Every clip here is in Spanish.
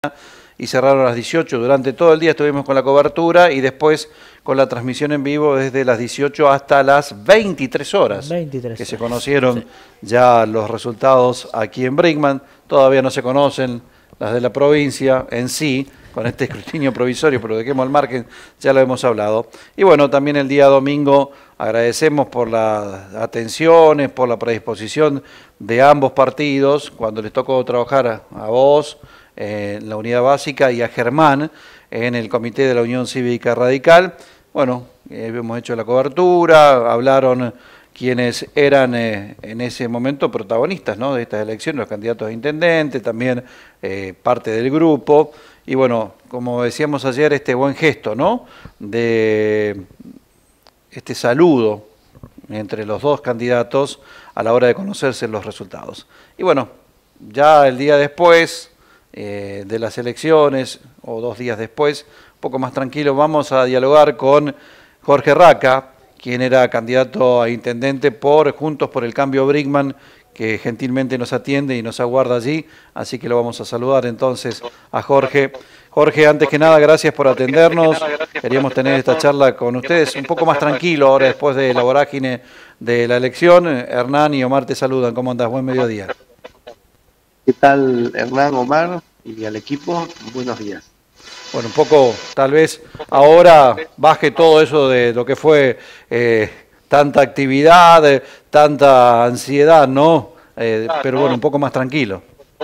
y cerraron a las 18. Durante todo el día estuvimos con la cobertura y después con la transmisión en vivo desde las 18 hasta las 23 horas, 23 que se horas. conocieron Sí. ya los resultados aquí en Brinkmann. Todavía no se conocen las de la provincia en sí, con este escrutinio provisorio, pero dejemos al margen, ya lo hemos hablado. Y bueno, también el día domingo agradecemos por las atenciones, por la predisposición de ambos partidos, cuando les tocó trabajar a vos en la unidad básica y a Germán en el comité de la Unión Cívica Radical. Bueno, hemos hecho la cobertura, hablaron quienes eran en ese momento protagonistas, ¿no?, de estas elecciones, los candidatos a intendente, también parte del grupo. Y bueno, como decíamos ayer, este buen gesto, ¿no?, de este saludo entre los dos candidatos a la hora de conocerse los resultados. Y bueno, ya el día después de las elecciones, o 2 días después, un poco más tranquilo, vamos a dialogar con Jorge Raca, quien era candidato a intendente por Juntos por el Cambio Brinkmann, que gentilmente nos atiende y nos aguarda allí, así que lo vamos a saludar entonces a Jorge. Jorge, antes que nada, gracias por atendernos. Queríamos tener esta charla con ustedes un poco más tranquilo ahora después de la vorágine de la elección. Hernán y Omar te saludan. ¿Cómo andás? Buen mediodía. ¿Qué tal, Hernán, Omar y al equipo? Buenos días. Bueno, un poco, tal vez ahora baje todo eso de lo que fue tanta actividad, tanta ansiedad, ¿no? Pero bueno, un poco más tranquilo.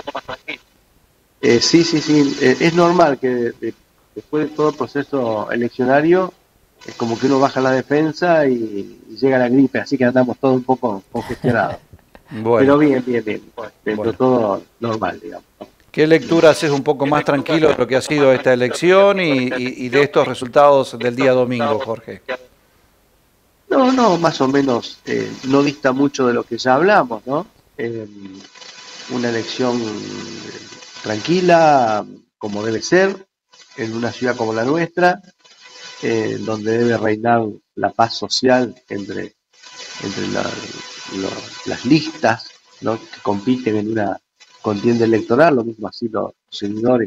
Sí. Es normal que después de todo el proceso eleccionario, es como que uno baja la defensa y llega la gripe, así que andamos todos un poco congestionados. Bueno, pero bien. Dentro de bueno. todo normal, digamos. ¿Qué lectura haces un poco más tranquilo de lo que ha sido esta elección y de estos resultados del día domingo, Jorge? No, más o menos no dista mucho de lo que ya hablamos, ¿no? Una elección tranquila, como debe ser, en una ciudad como la nuestra, donde debe reinar la paz social entre las listas, ¿no?, que compiten en una contienda electoral, lo mismo así los seguidores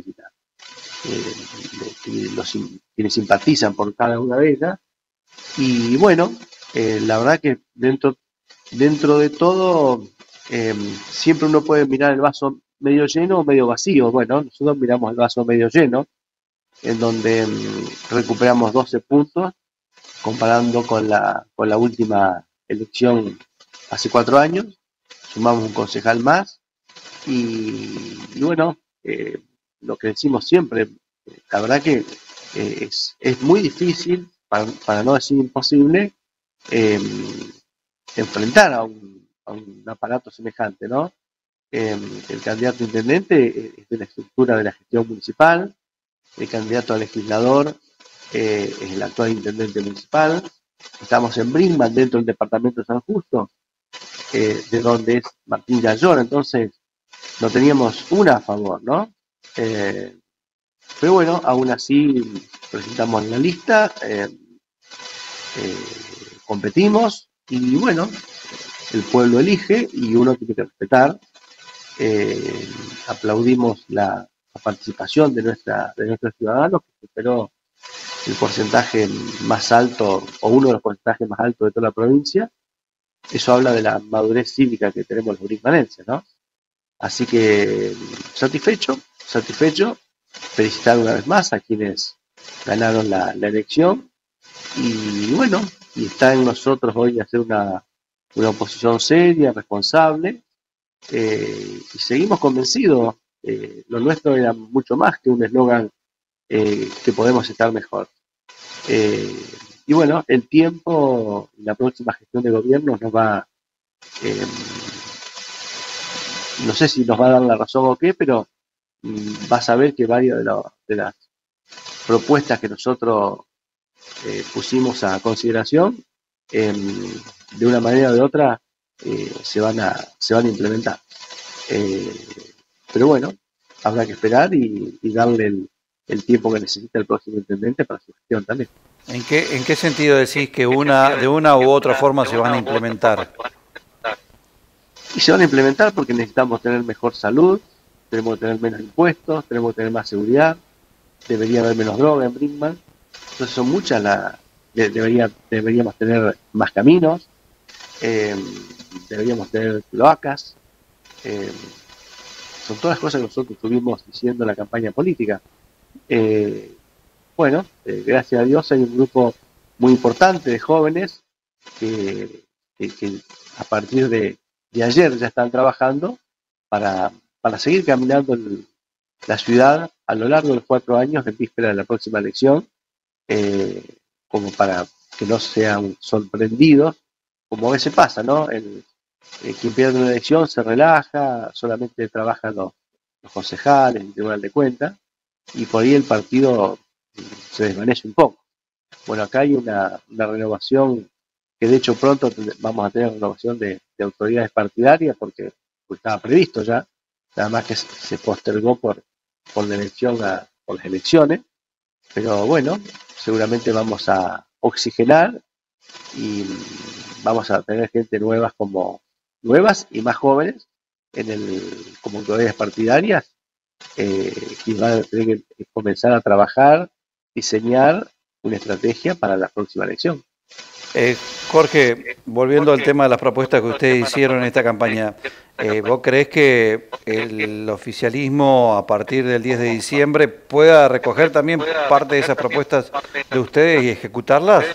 y quienes simpatizan por cada una de ellas. Y bueno, la verdad que dentro de todo, siempre uno puede mirar el vaso medio lleno o medio vacío. Bueno, nosotros miramos el vaso medio lleno, en donde recuperamos 12 puntos, comparando con la última elección hace 4 años, sumamos un concejal más, y bueno, lo que decimos siempre, la verdad que es muy difícil, para no decir imposible, enfrentar a un aparato semejante, ¿no? El candidato a intendente es de la estructura de la gestión municipal, el candidato a legislador es el actual intendente municipal. Estamos en Brinkmann, dentro del departamento de San Justo, de donde es Martín Yayora, entonces no teníamos una a favor, ¿no? Pero bueno, aún así presentamos la lista, competimos y bueno, el pueblo elige y uno tiene que respetar. Aplaudimos la participación de nuestros ciudadanos, que superó el porcentaje más alto, o uno de los porcentajes más altos de toda la provincia. Eso habla de la madurez cívica que tenemos los brinkmanenses, ¿no? Así que satisfecho, felicitar una vez más a quienes ganaron la elección, y bueno, y está en nosotros hoy hacer una oposición seria, responsable, y seguimos convencidos. Lo nuestro era mucho más que un eslogan, que podemos estar mejor. Y bueno, el tiempo, la próxima gestión de gobierno nos va, no sé si nos va a dar la razón o qué, pero vas a ver que varias de las propuestas que nosotros pusimos a consideración, de una manera o de otra, se van a implementar. Pero bueno, habrá que esperar y darle el tiempo que necesita el próximo intendente para su gestión también. ¿En qué sentido decís que de una u otra forma se van a implementar? Y se van a implementar porque necesitamos tener mejor salud, tenemos que tener menos impuestos, tenemos que tener más seguridad, debería haber menos droga en Brinkman. Entonces son muchas deberíamos tener más caminos, eh, deberíamos tener cloacas, eh, son todas cosas que nosotros estuvimos diciendo en la campaña política. Eh, Gracias a Dios hay un grupo muy importante de jóvenes que a partir de ayer ya están trabajando para seguir caminando la ciudad a lo largo de los 4 años en víspera de la próxima elección, como para que no sean sorprendidos, como a veces pasa, ¿no? Quien pierde una elección se relaja, solamente trabajan los concejales, el Tribunal de Cuentas, y por ahí el partido se desvanece un poco. Bueno, acá hay una renovación, que de hecho pronto vamos a tener renovación de autoridades partidarias, porque estaba previsto ya, nada más que se postergó por la elección por las elecciones, pero bueno, seguramente vamos a oxigenar y vamos a tener gente nuevas y más jóvenes como autoridades partidarias, y van a tener que comenzar a trabajar, diseñar una estrategia para la próxima elección. Jorge, volviendo al tema de las propuestas que ustedes hicieron en esta campaña, ¿vos creés que el oficialismo a partir del 10 de diciembre pueda recoger también parte de esas propuestas de ustedes y ejecutarlas?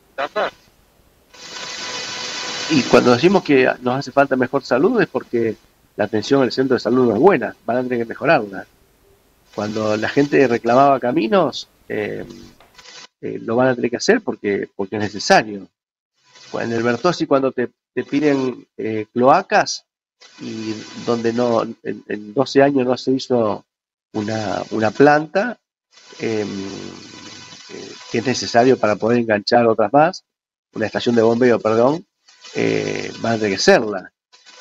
Y cuando decimos que nos hace falta mejor salud es porque la atención en el centro de salud no es buena, van a tener que mejorarla. Cuando la gente reclamaba caminos, lo van a tener que hacer porque es necesario. En el Bertossi, cuando te piden cloacas y donde en 12 años no se hizo una planta, que es necesario para poder enganchar otras más, una estación de bombeo, perdón, van a tener que hacerla.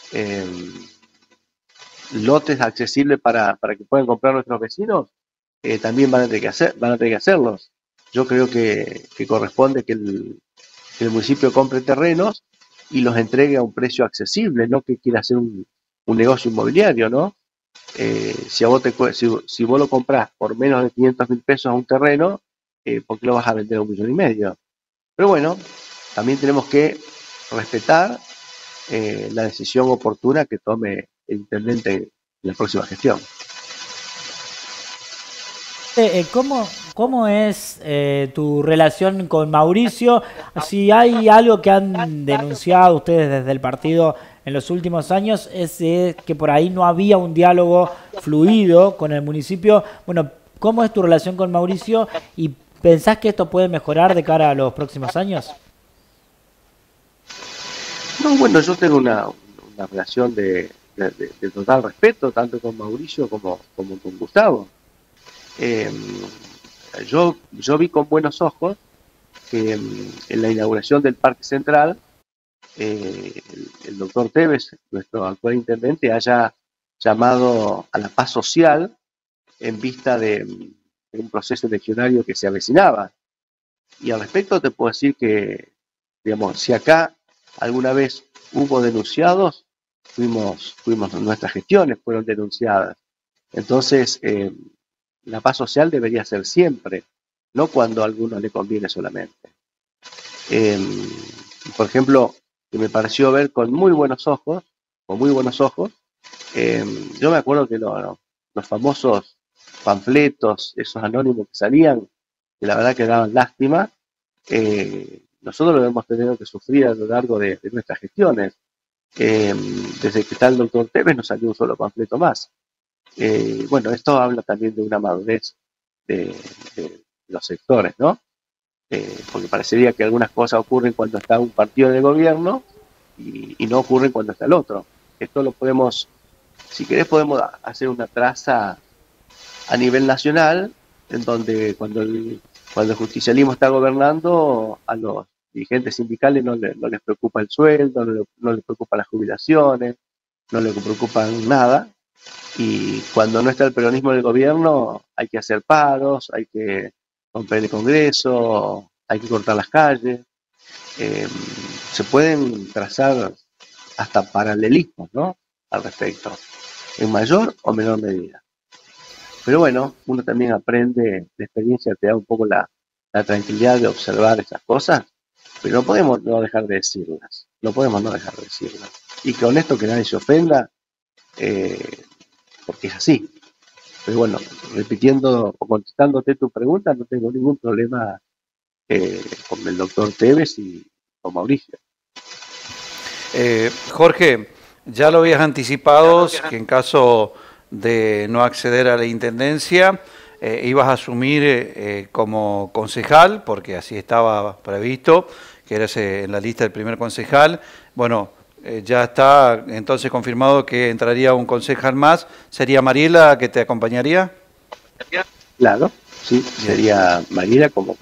Lotes accesibles para que puedan comprar nuestros vecinos, también van a tener que hacerlos. Yo creo que corresponde que el municipio compre terrenos y los entregue a un precio accesible, no que quiera hacer un negocio inmobiliario, ¿no? Si vos lo comprás por menos de 500.000 pesos a un terreno, ¿por qué lo vas a vender a 1,5 millones? Pero bueno, también tenemos que respetar la decisión oportuna que tome el intendente en la próxima gestión. ¿Cómo es tu relación con Mauricio? Si hay algo que han denunciado ustedes desde el partido en los últimos años, es que por ahí no había un diálogo fluido con el municipio. Bueno, ¿cómo es tu relación con Mauricio y pensás que esto puede mejorar de cara a los próximos años? No, bueno, yo tengo una relación de total respeto, tanto con Mauricio como con Gustavo. Yo vi con buenos ojos que en la inauguración del Parque Central, el doctor Tevez, nuestro actual intendente, haya llamado a la paz social en vista de un proceso eleccionario que se avecinaba. Y al respecto te puedo decir que, digamos, si acá alguna vez hubo denunciados, nuestras gestiones fueron denunciadas. Entonces, la paz social debería ser siempre, no cuando a alguno le conviene solamente. Por ejemplo, que me pareció ver con muy buenos ojos, yo me acuerdo que los famosos panfletos, esos anónimos que salían, que la verdad que daban lástima, nosotros lo hemos tenido que sufrir a lo largo de nuestras gestiones. Desde que está el doctor Tevez no salió un solo panfleto más. Bueno, esto habla también de una madurez de los sectores, ¿no? Porque parecería que algunas cosas ocurren cuando está un partido de gobierno y no ocurren cuando está el otro. Esto lo podemos, si querés, podemos hacer una traza a nivel nacional, en donde cuando el justicialismo está gobernando, a los dirigentes sindicales no les preocupa el sueldo, no les preocupa las jubilaciones, no les preocupa nada. Y cuando no está el peronismo en el gobierno, hay que hacer paros, hay que romper el Congreso, hay que cortar las calles. Se pueden trazar hasta paralelismos, ¿no? Al respecto. en mayor o menor medida. Pero bueno, uno también aprende, de experiencia te da un poco la tranquilidad de observar esas cosas, pero no podemos no dejar de decirlas, no podemos no dejar de decirlas. Y con esto que nadie se ofenda, porque es así. Pero bueno, repitiendo o contestándote tu pregunta, no tengo ningún problema con el doctor Tevez y con Mauricio. Jorge, ya lo habías anticipado que en caso de no acceder a la intendencia, ibas a asumir como concejal, porque así estaba previsto, que eras en la lista del primer concejal. Bueno, ya está entonces confirmado que entraría un concejal más. ¿Sería Mariela que te acompañaría? Claro, sí, Bien. sería Mariela como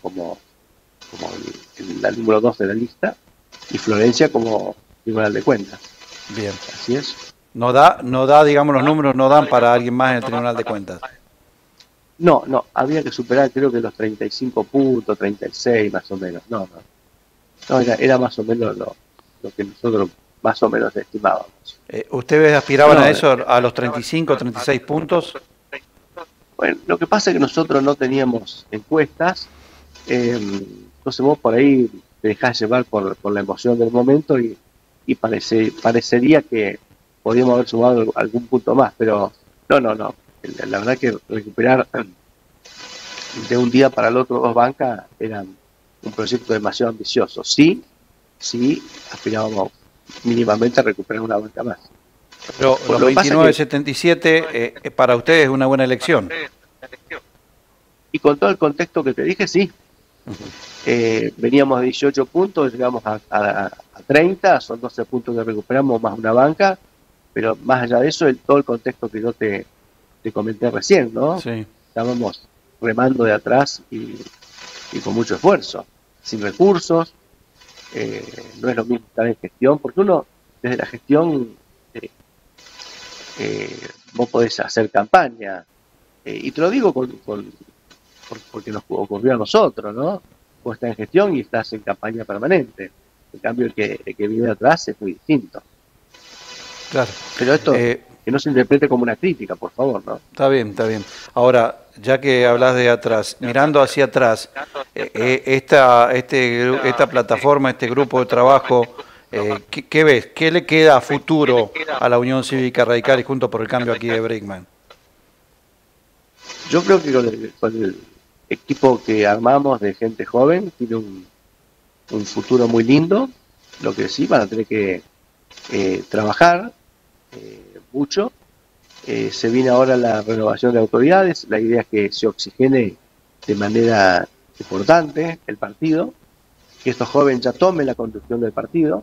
la número 2 de la lista y Florencia como tribunal de cuentas. Bien. Así es. No da, digamos, los números no dan para alguien más en el Tribunal de Cuentas. No, había que superar creo que los 35 puntos, 36 más o menos. No, era más o menos lo que nosotros más o menos estimábamos. ¿Ustedes aspiraban No, a eso, a los 35, 36 puntos? Bueno, lo que pasa es que nosotros no teníamos encuestas, entonces vos por ahí te dejás llevar por la emoción del momento y parecería que podríamos haber sumado algún punto más, pero no. La verdad que recuperar de un día para el otro 2 bancas era un proyecto demasiado ambicioso. Sí, aspirábamos mínimamente a recuperar una banca más. Pero los Lo que pasa 29,77 para ustedes es una buena elección. Y con todo el contexto que te dije, sí. Veníamos de 18 puntos, llegamos a 30, son 12 puntos que recuperamos más una banca, pero más allá de eso, todo el contexto que yo te comenté recién, ¿no? Sí. Estábamos remando de atrás y con mucho esfuerzo, sin recursos, no es lo mismo estar en gestión, porque uno, desde la gestión, vos podés hacer campaña, y te lo digo porque nos ocurrió a nosotros, ¿no? Vos estás en gestión y estás en campaña permanente. En cambio, el que vive atrás es muy distinto. Claro. Pero esto, que no se interprete como una crítica, por favor, ¿no? Está bien, está bien. Ahora, ya que hablas de atrás, mirando hacia atrás, esta plataforma, este grupo de trabajo, ¿qué ves? ¿Qué le queda a futuro a la Unión Cívica Radical y Juntos por el Cambio aquí de Brinkman? Yo creo que con el equipo que armamos de gente joven tiene un futuro muy lindo. Lo que sí van a tener que trabajar mucho. Se viene ahora la renovación de autoridades. La idea es que se oxigene de manera importante el partido, que estos jóvenes ya tomen la conducción del partido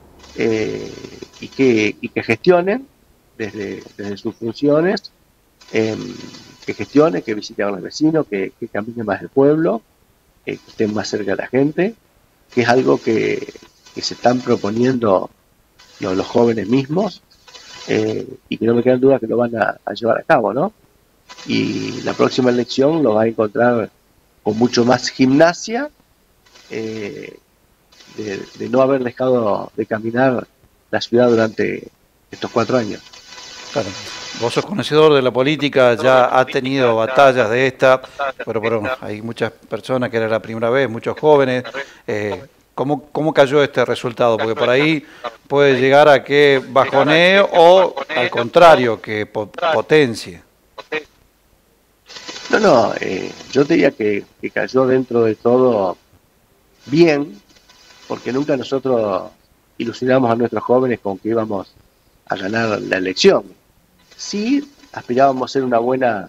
y que gestionen desde sus funciones, que gestionen, que visiten a los vecinos, que caminen más el pueblo, que estén más cerca de la gente, que es algo que se están proponiendo los jóvenes mismos y que no me quedan dudas que lo van a llevar a cabo, ¿no? Y la próxima elección lo va a encontrar con mucho más gimnasia, de no haber dejado de caminar la ciudad durante estos 4 años. Claro. Vos sos conocedor de la política, ya ha tenido batallas de esta, pero hay muchas personas que era la primera vez, muchos jóvenes. ¿Cómo cayó este resultado? Porque por ahí puede llegar a que bajonee o al contrario, que potencie. No, yo diría que cayó dentro de todo bien, porque nunca nosotros ilusionamos a nuestros jóvenes con que íbamos a ganar la elección. Sí, aspirábamos a hacer una buena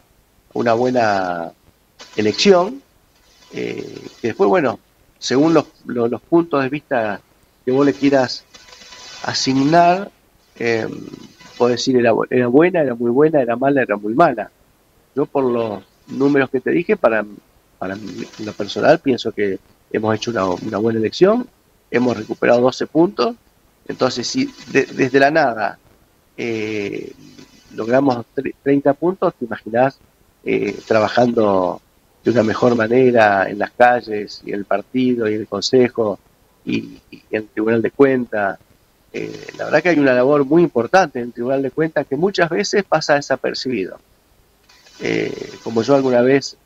elección, que después, bueno, según los puntos de vista que vos le quieras asignar, puedo decir era buena, era muy buena, era mala, era muy mala. Yo por los números que te dije, para lo personal, pienso que hemos hecho una buena elección, hemos recuperado 12 puntos, entonces si desde la nada logramos 30 puntos, te imaginás trabajando de una mejor manera en las calles y en el partido y en el consejo y en el Tribunal de Cuentas, la verdad que hay una labor muy importante en el Tribunal de Cuentas que muchas veces pasa desapercibido. Como yo alguna vez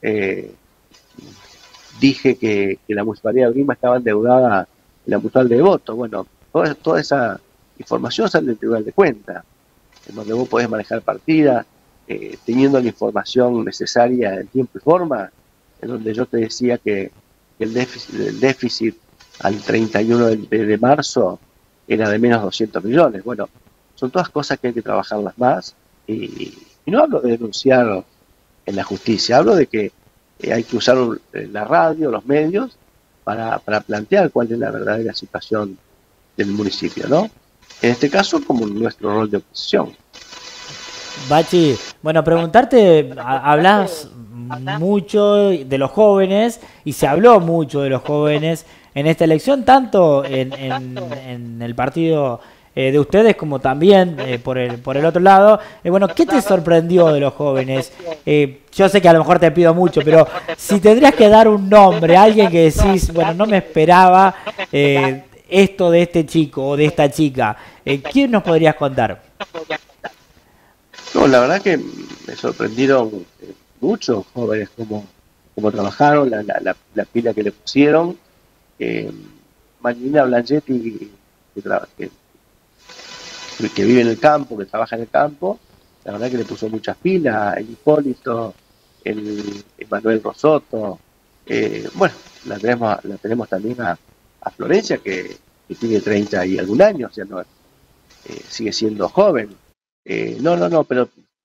dije que la Municipalidad de Brigman estaba endeudada en la Mutual de Devoto, bueno, toda esa información sale del Tribunal de Cuentas, en donde vos podés manejar partidas, teniendo la información necesaria en tiempo y forma, en donde yo te decía que el déficit al 31 de marzo era de menos 200 millones. Bueno, son todas cosas que hay que trabajarlas más, y no hablo de denunciar en la justicia, hablo de que hay que usar la radio, los medios, para plantear cuál es la verdadera situación del municipio, ¿no? En este caso, como nuestro rol de oposición. Bachi, bueno, preguntarte, hablas mucho de los jóvenes y se habló mucho de los jóvenes en esta elección, tanto en el partido de ustedes como también por el otro lado. Bueno, ¿qué te sorprendió de los jóvenes? Yo sé que a lo mejor te pido mucho, pero si tendrías que dar un nombre, alguien que decís, bueno, no me esperaba esto de este chico o de esta chica, ¿quién nos podrías contar? No, la verdad que me sorprendieron muchos jóvenes como trabajaron, la pila que le pusieron. Marina Blanchetti, que vive en el campo, que trabaja en el campo, la verdad que le puso muchas pilas, el Hipólito, el Manuel Rosoto, bueno, la tenemos también a Florencia, que tiene 30 y algún año, o sea, no, sigue siendo joven. No, pero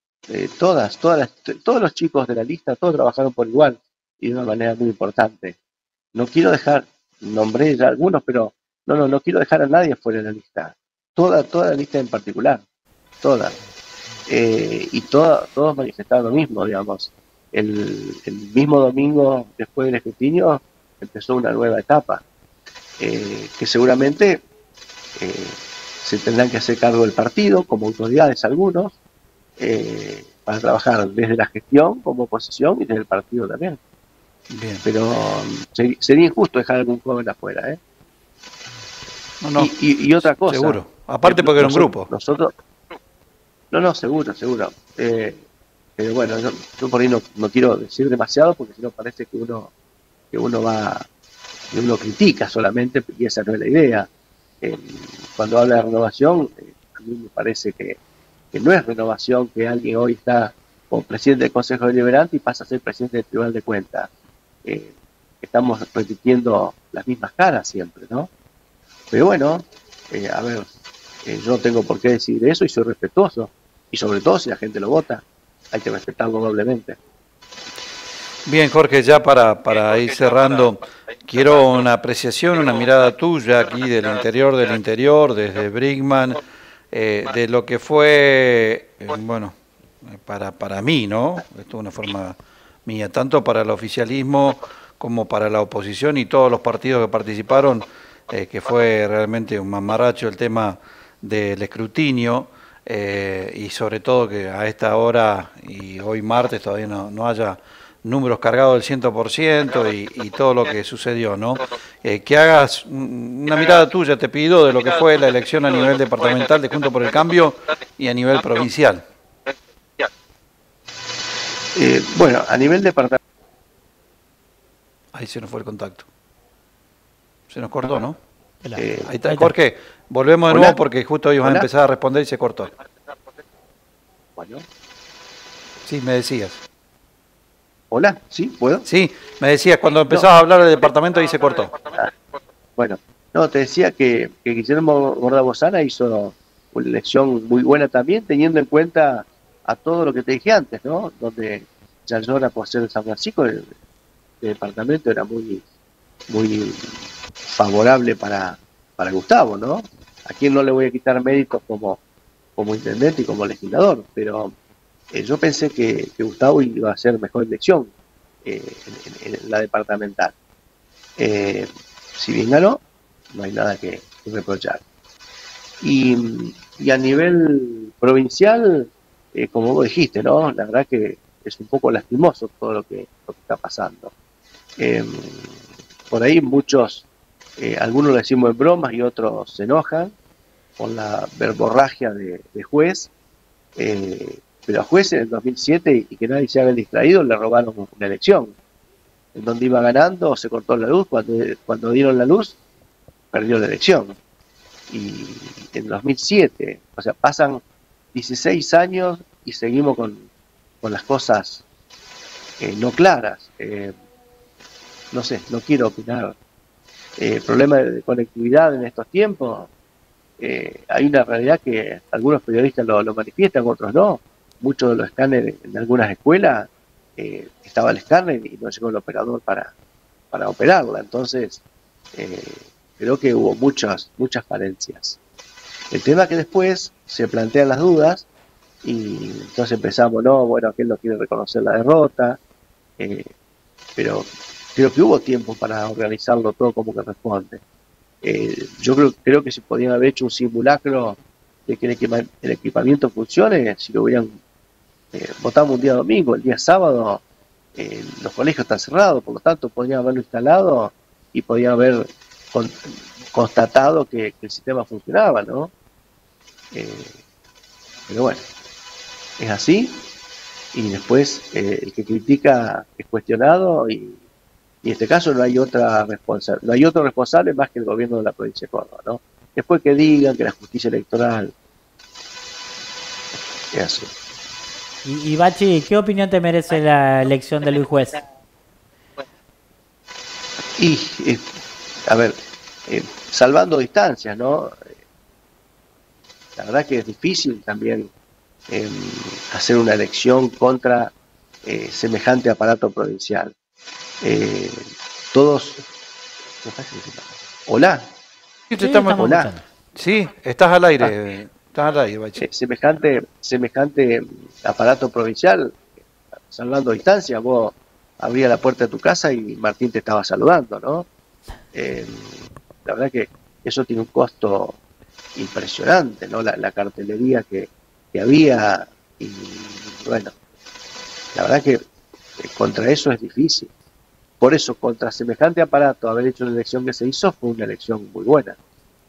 todos los chicos de la lista, todos trabajaron por igual y de una manera muy importante. No quiero dejar, nombré ya algunos, pero no quiero dejar a nadie fuera de la lista. Toda la lista en particular, toda. Y todos manifestaron lo mismo, digamos. El mismo domingo después del escrutinio empezó una nueva etapa, que seguramente se tendrán que hacer cargo del partido, como autoridades algunos, para trabajar desde la gestión como oposición y desde el partido también. Bien. Pero sería injusto dejar a algún joven afuera, ¿eh? No, y otra cosa. Seguro. Aparte porque era un grupo. Nosotros. No, seguro. Pero bueno, yo por ahí no quiero decir demasiado porque si no parece que uno critica solamente, y esa no es la idea. Cuando habla de renovación, a mí me parece que no es renovación que alguien hoy está como presidente del Consejo Deliberante y pasa a ser presidente del Tribunal de Cuentas. Estamos repitiendo las mismas caras siempre, ¿no? Pero bueno, a ver, yo no tengo por qué decidir eso y soy respetuoso. Y sobre todo si la gente lo vota, hay que respetarlo doblemente. Bien, Jorge, ya para ir cerrando, quiero una apreciación, una mirada tuya aquí del interior, desde Brigman, de lo que fue, bueno, para mí, ¿no? Esto es una forma mía, tanto para el oficialismo como para la oposición y todos los partidos que participaron, que fue realmente un mamarracho el tema del escrutinio, y sobre todo que a esta hora y hoy martes todavía no haya números cargados del 100% y todo lo que sucedió, ¿no? Que hagas una mirada tuya, te pido, de lo que fue la elección a nivel departamental de Juntos por el Cambio y a nivel provincial. Bueno, a nivel departamental... Ahí se nos fue el contacto. Se nos cortó, ¿no? Ahí está. Jorge, volvemos de nuevo porque justo ibas a empezar a responder y se cortó. Bueno. Sí, me decías. Hola, ¿sí? ¿Puedo? Sí, me decías, cuando empezabas a hablar del departamento ahí se cortó. Bueno, te decía que Guillermo Gordabosana hizo una elección muy buena también, teniendo en cuenta a todo lo que te dije antes, ¿no? Donde Yayora, por ser de San Francisco, el departamento era muy favorable para Gustavo, ¿no? A quien no le voy a quitar méritos como intendente y como legislador, pero yo pensé que Gustavo iba a hacer mejor elección en la departamental. Si bien ganó, no hay nada que reprochar. Y a nivel provincial, como vos dijiste, ¿no? La verdad que es un poco lastimoso todo lo que está pasando. Por ahí muchos, algunos lo decimos en bromas y otros se enojan, la verborragia de juez, pero a juez en el 2007, y que nadie se haga el distraído, le robaron una elección, en donde iba ganando, se cortó la luz, cuando dieron la luz, perdió la elección. Y en 2007, o sea, pasan 16 años y seguimos con las cosas no claras. No sé, no quiero opinar. Problema de conectividad en estos tiempos, hay una realidad que algunos periodistas lo manifiestan, otros no. Muchos de los escáneres en algunas escuelas estaba el escáner y no llegó el operador para operarla. Entonces, creo que hubo muchas falencias. El tema es que después se plantean las dudas y entonces empezamos, no, bueno, aquel no quiere reconocer la derrota, pero creo que hubo tiempo para organizarlo todo como que responde. Yo creo que se podían haber hecho un simulacro de que el equipamiento funcione si lo hubieran votado un día domingo, el día sábado los colegios están cerrados, por lo tanto podrían haberlo instalado y podían haber constatado que el sistema funcionaba, ¿no? Pero bueno, es así, y después el que critica es cuestionado, y en este caso no hay otro responsable más que el gobierno de la provincia de Córdoba, ¿no? Después que digan que la justicia electoral es así. Y Bachi, ¿qué opinión te merece la elección de Luis Juez? Y, a ver, salvando distancias, ¿no? La verdad que es difícil también hacer una elección contra semejante aparato provincial. Todos... Hola. Sí, te estamos Hola. escuchando. Sí, estás al aire. Estás al aire, Bachi. Semejante aparato provincial, salvando distancia, vos abrías la puerta de tu casa y Martín te estaba saludando, ¿no? La verdad que eso tiene un costo impresionante, ¿no? La cartelería que había, y bueno, la verdad que contra eso es difícil. Por eso, contra semejante aparato, haber hecho la elección que se hizo fue una elección muy buena.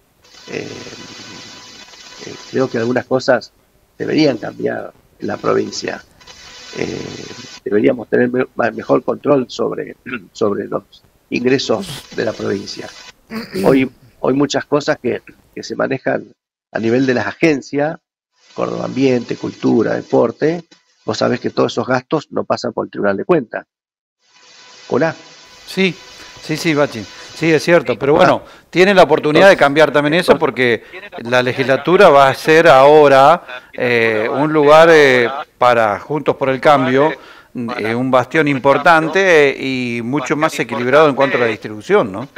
Creo que algunas cosas deberían cambiar en la provincia. Deberíamos tener mejor control sobre los ingresos de la provincia. Hoy muchas cosas que se manejan a nivel de las agencias, Córdoba Ambiente, Cultura, Deporte, vos sabés que todos esos gastos no pasan por el Tribunal de Cuentas. Hola. Sí, Bachi. Sí, es cierto, pero bueno, tiene la oportunidad de cambiar también eso, porque la legislatura va a ser ahora un lugar para Juntos por el Cambio, un bastión importante y mucho más equilibrado en cuanto a la distribución, ¿no?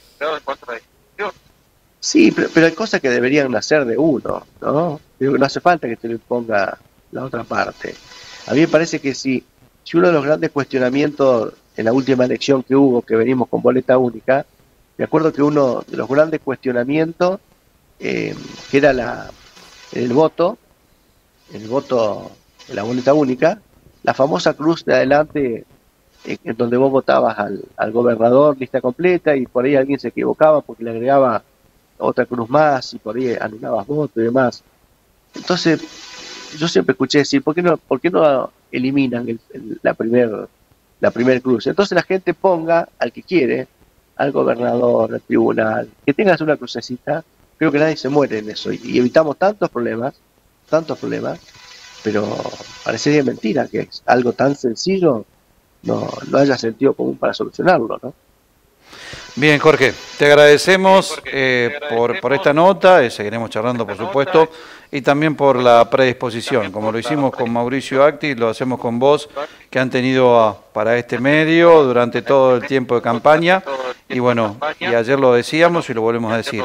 Sí, pero hay cosas que deberían nacer de uno, ¿no? Digo que no hace falta que te lo imponga la otra parte. A mí me parece que si uno de los grandes cuestionamientos en la última elección que hubo, que venimos con boleta única, me acuerdo que uno de los grandes cuestionamientos, que era el voto en la boleta única, la famosa cruz de adelante, en donde vos votabas al gobernador, lista completa, y por ahí alguien se equivocaba porque le agregaba otra cruz más, y por ahí anulabas voto y demás. Entonces, yo siempre escuché decir, ¿por qué no eliminan la primer cruz? Entonces la gente ponga al que quiere, al gobernador, al tribunal, que tengas una crucecita. Creo que nadie se muere en eso, y evitamos tantos problemas, pero parecería mentira que es algo tan sencillo no haya sentido común para solucionarlo, ¿no? Bien, Jorge, te agradecemos por esta nota, seguiremos charlando, por supuesto, y también por la predisposición, como lo hicimos con Mauricio Acti, lo hacemos con vos, que han tenido para este medio durante todo el tiempo de campaña, y bueno, y ayer lo decíamos y lo volvemos a decir,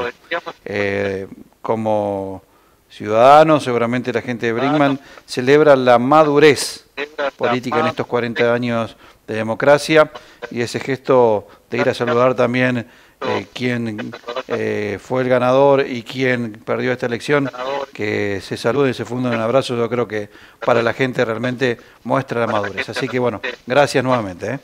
como ciudadanos, seguramente la gente de Brinkman celebra la madurez política en estos 40 años de democracia, y ese gesto de ir a saludar también quien fue el ganador y quien perdió esta elección, que se saluden y se funden un abrazo, yo creo que para la gente realmente muestra la madurez. Así que bueno, gracias nuevamente.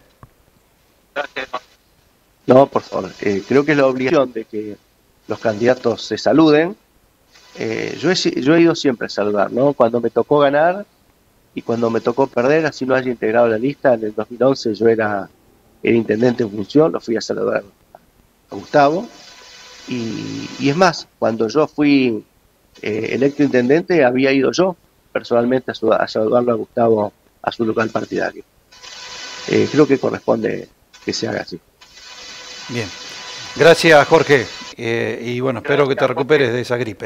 No, por favor, creo que es la obligación de que los candidatos se saluden, Yo he ido siempre a saludar, ¿no? Cuando me tocó ganar y cuando me tocó perder, así no haya integrado la lista. En el 2011 yo era el intendente en función, lo fui a saludar a Gustavo. Y es más, cuando yo fui electo intendente, había ido yo personalmente a saludarlo a Gustavo a su local partidario. Creo que corresponde que se haga así. Bien. Gracias, Jorge. Y bueno, espero que te recuperes de esa gripe.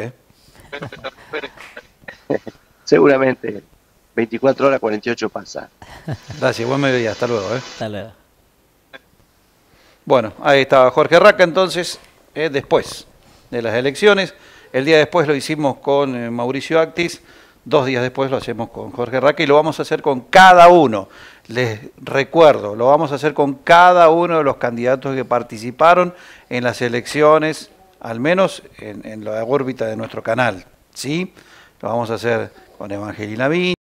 Seguramente 24 horas, 48 pasa. Gracias, buen mediodía. Hasta luego. Hasta luego. Bueno, ahí estaba Jorge Raca entonces, después de las elecciones. El día después lo hicimos con Mauricio Actis, 2 días después lo hacemos con Jorge Raca y lo vamos a hacer con cada uno. Les recuerdo, lo vamos a hacer con cada uno de los candidatos que participaron en las elecciones, al menos en la órbita de nuestro canal, ¿sí? Lo vamos a hacer con Evangelina Viña.